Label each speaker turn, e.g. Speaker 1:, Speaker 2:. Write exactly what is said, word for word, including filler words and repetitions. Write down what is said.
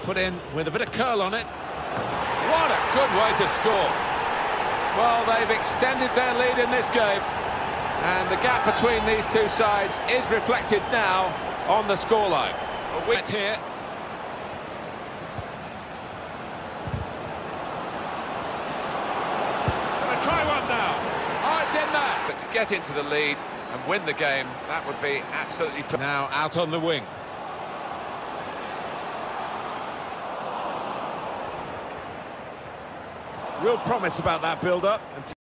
Speaker 1: Put in with a bit of curl on it.
Speaker 2: What a good way to score. Well, they've extended their lead in this game, and the gap between these two sides is reflected now on the scoreline. A win here.
Speaker 1: Gonna try one now.
Speaker 2: Oh, it's in there. But to get into the lead and win the game, that would be absolutely...
Speaker 1: Now out on the wing. Real promise about that build-up.